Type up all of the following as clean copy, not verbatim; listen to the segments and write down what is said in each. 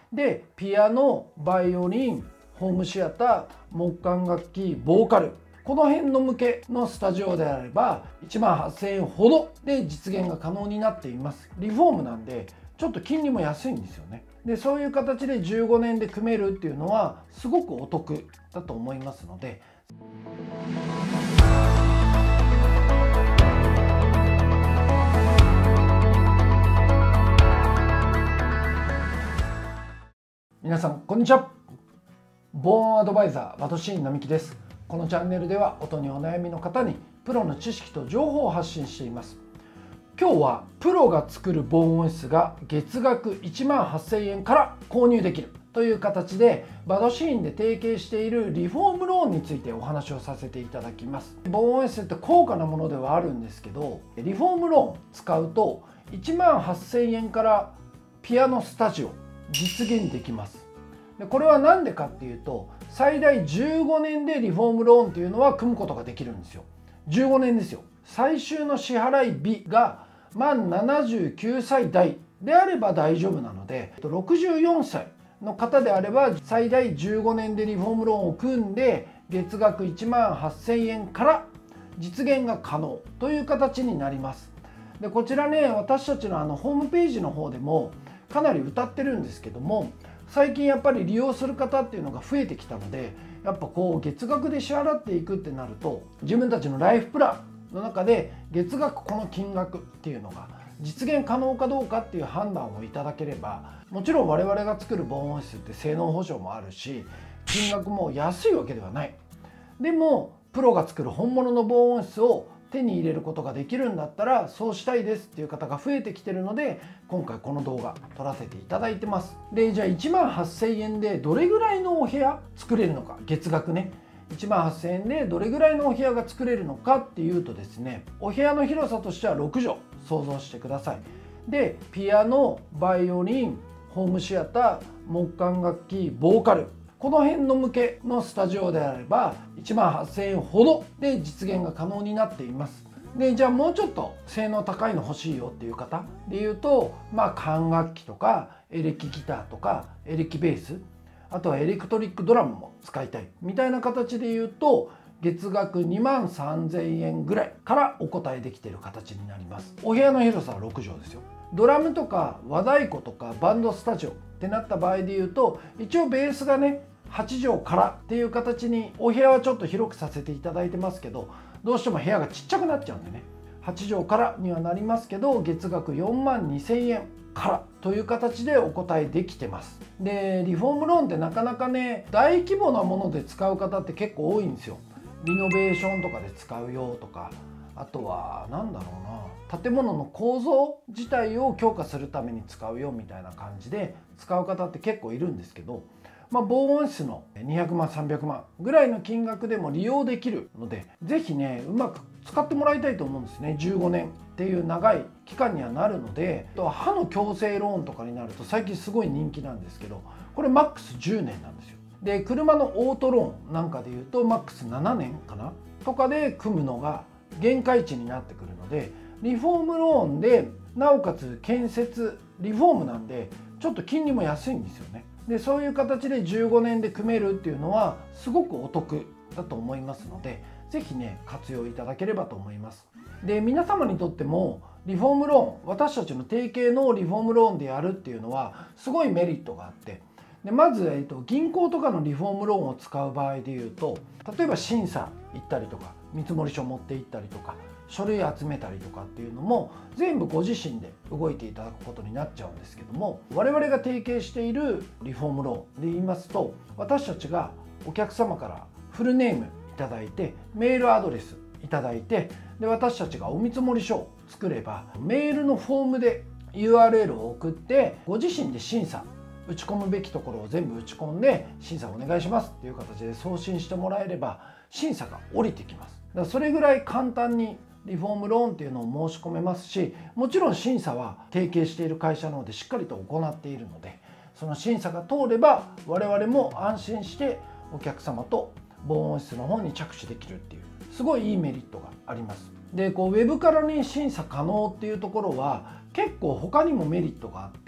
でピアノ、バイオリン、ホームシアター、木管楽器、ボーカル、この辺の向けのスタジオであれば1万8000円ほどで実現が可能になっています。リフォームなんでちょっと金利も安いんですよね。でそういう形で15年で組めるっていうのはすごくお得だと思いますので、皆さんこんにちは。防音アドバイザーワトシーン並木です。このチャンネルでは音にお悩みの方にプロの知識と情報を発信しています。今日はプロが作る防音室が月額1万8000円から購入できるという形でバドシーンで提携しているリフォームローンについてお話をさせていただきます。防音室って高価なものではあるんですけど、リフォームローン使うと1万8000円からピアノスタジオ実現できます。でこれは何でかっていうと、最大15年でリフォームローンというのは組むことができるんですよ。15年ですよ。最終の支払い日が満79歳代であれば大丈夫なので、64歳の方であれば最大15年でリフォームローンを組んで月額1万8000円から実現が可能という形になります。でこちらね、私たちのホームページの方でもかなり謳ってるんですけども、最近やっぱり利用する方っていうのが増えてきたので、やっぱこう月額で支払っていくってなると、自分たちのライフプランの中で月額この金額っていうのが実現可能かどうかっていう判断をいただければ、もちろん我々が作る防音室って性能保証もあるし金額も安いわけではない。でもプロが作る本物の防音室を手に入れることができるんだったらそうしたいですっていう方が増えてきてるので、今回この動画撮らせていただいてます。でじゃあ1万8000円でどれぐらいのお部屋作れるのか、月額ね1万8000円でどれぐらいのお部屋が作れるのかっていうとですね、お部屋の広さとしては6畳想像してください。でピアノ、バイオリン、ホームシアター、木管楽器、ボーカル、この辺の向けのスタジオであれば1万8000円ほどで実現が可能になっています。でじゃあもうちょっと性能高いの欲しいよっていう方でいうと、管楽器とかエレキギターとかエレキベース、あとはエレクトリックドラムも使いたいみたいな形で言うと、月額2万3000円ぐらいからお答えできている形になります。お部屋の広さは6畳ですよ。ドラムとか和太鼓とかバンドスタジオってなった場合で言うと、一応ベースがね8畳からっていう形に、お部屋はちょっと広くさせていただいてますけど、どうしても部屋がちっちゃくなっちゃうんでね、8畳からにはなりますけど月額4万2000円からという形でお答えできてます。でリフォームローンってなかなかね大規模なもので使う方って結構多いんですよ。リノベーションとかで使うよとか、あとは何だろうな、建物の構造自体を強化するために使うよみたいな感じで使う方って結構いるんですけど、防音室の200万300万ぐらいの金額でも利用できるので、是非ねうまく使ってもらいたいと思うんですね。15年っていう長い期間にはなるので、歯の矯正ローンとかになると最近すごい人気なんですけど、これマックス10年なんですよ。で車のオートローンなんかでいうとマックス7年かなとかで組むのが限界値になってくるので、リフォームローンでなおかつ建設リフォームなんでちょっと金利も安いんですよね。でそういう形で15年で組めるっていうのはすごくお得だと思いますので、是非ね活用いただければと思います。で皆様にとってもリフォームローン、私たちの提携のリフォームローンでやるっていうのはすごいメリットがあって、でまず、銀行とかのリフォームローンを使う場合でいうと、例えば審査行ったりとか見積書持って行ったりとか書類集めたりとかっていうのも全部ご自身で動いていただくことになっちゃうんですけども、我々が提携しているリフォームローンで言いますと、私たちがお客様からフルネームいただいてメールアドレスいただいて、で私たちがお見積書を作ればメールのフォームで URL を送ってご自身で審査打ち込むべきところを全部打ち込んで審査お願いしますっていう形で送信してもらえれば審査が降りてきます。だからそれぐらい簡単にリフォームローンっていうのを申し込めますし、もちろん審査は提携している会社の方でしっかりと行っているので、その審査が通れば我々も安心してお客様と防音室の方に着手できるっていうすごいいいメリットがあります。でウェブからね審査可能っていうところは結構他にもメリットがあって、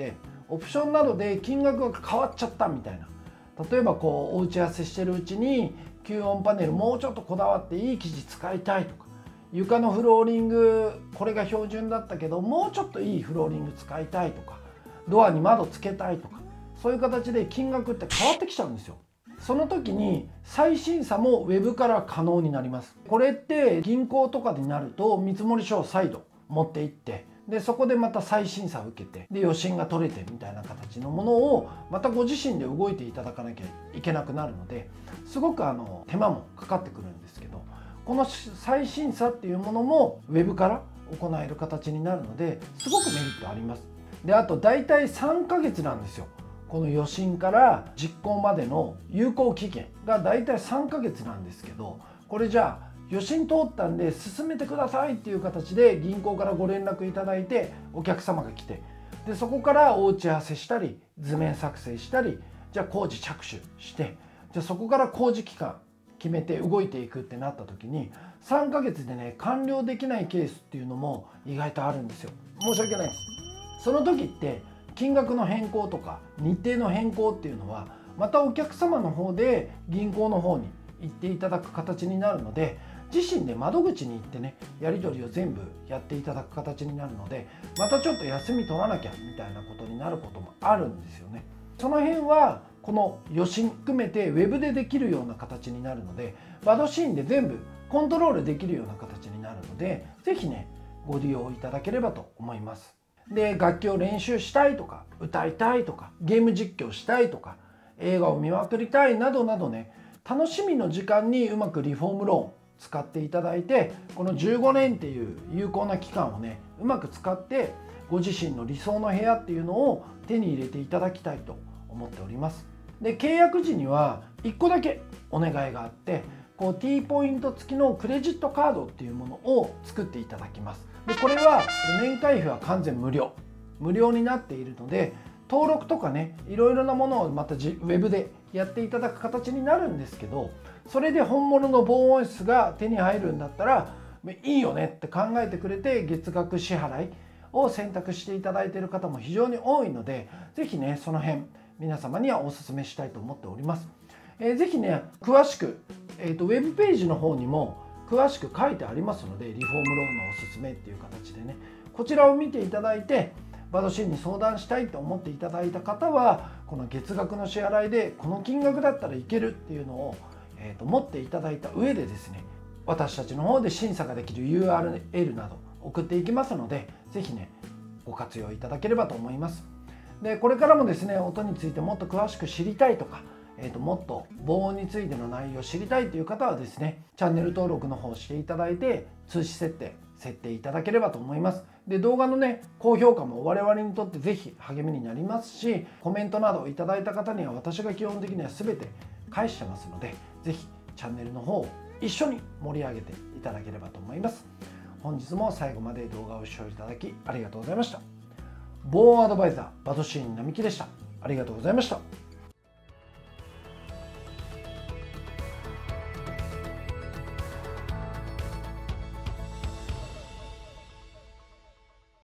オプションなどで金額が変わっちゃったみたいな、例えばこうお打ち合わせしてるうちに吸音パネルもうちょっとこだわっていい生地使いたいとか、床のフローリングこれが標準だったけどもうちょっといいフローリング使いたいとか、ドアに窓つけたいとか、そういう形で金額って変わってきちゃうんですよ。その時に再審査もウェブから可能になります。これって銀行とかになると見積書を再度持って行って、でそこでまた再審査を受けて、で余震が取れてみたいな形のものをまたご自身で動いていただかなきゃいけなくなるので、すごく手間もかかってくるんですけど、この再審査っていうものもウェブから行える形になるので、すごくメリットあります。であと大体3ヶ月なんですよ。この余震から実行までの有効期限が大体3ヶ月なんですけど、これじゃあ余震通ったんで進めてくださいっていう形で銀行からご連絡いただいて、お客様が来て、でそこからお打ち合わせしたり図面作成したり、じゃあ工事着手して、じゃあそこから工事期間決めて動いていくってなった時に、3ヶ月でね完了できないケースっていうのも意外とあるんですよ。申し訳ないです。その時って金額の変更とか日程の変更っていうのはまたお客様の方で銀行の方に行っていただく形になるので、自身で窓口に行ってねやり取りを全部やっていただく形になるので、またちょっと休み取らなきゃみたいなことになることもあるんですよね。その辺はこの余震含めてウェブでできるような形になるので、バドシーンで全部コントロールできるような形になるので、是非ねご利用いただければと思います。で楽器を練習したいとか歌いたいとかゲーム実況したいとか映画を見まくりたいなどなどね、楽しみの時間にうまくリフォームローン使っていただいて、この15年っていう有効な期間をねうまく使ってご自身の理想の部屋っていうのを手に入れていただきたいと思っております。で契約時には1個だけお願いがあって、こう T ポイント付きのクレジットカードっていうものを作っていただきます。でこれは年会費は完全無料になっているので、登録とかねいろいろなものをまたウェブでやっていただく形になるんですけど、それで本物の防音室が手に入るんだったらいいよねって考えてくれて、月額支払いを選択していただいている方も非常に多いので、是非ねその辺皆様にはお勧めしたいと思っております。是非ね詳しく、ウェブページの方にも詳しく書いてありますので、リフォームローンのおすすめっていう形でね、こちらを見ていただいてバドシーンに相談したいと思っていただいた方は、この月額の支払いでこの金額だったらいけるっていうのを、持っていただいた上でですね、私たちの方で審査ができる URL など送っていきますので、是非ねご活用いただければと思います。でこれからもですね音についてもっと詳しく知りたいとか、もっと防音についての内容を知りたいという方はですね、チャンネル登録の方していただいて通知設定いただければと思います。で動画のね高評価も我々にとって是非励みになりますし、コメントなどいただいた方には私が基本的には全て返してますので、是非チャンネルの方を一緒に盛り上げていただければと思います。本日も最後まで動画を視聴いただきありがとうございました。防音アドバイザーバドシーン並木でした。ありがとうございました。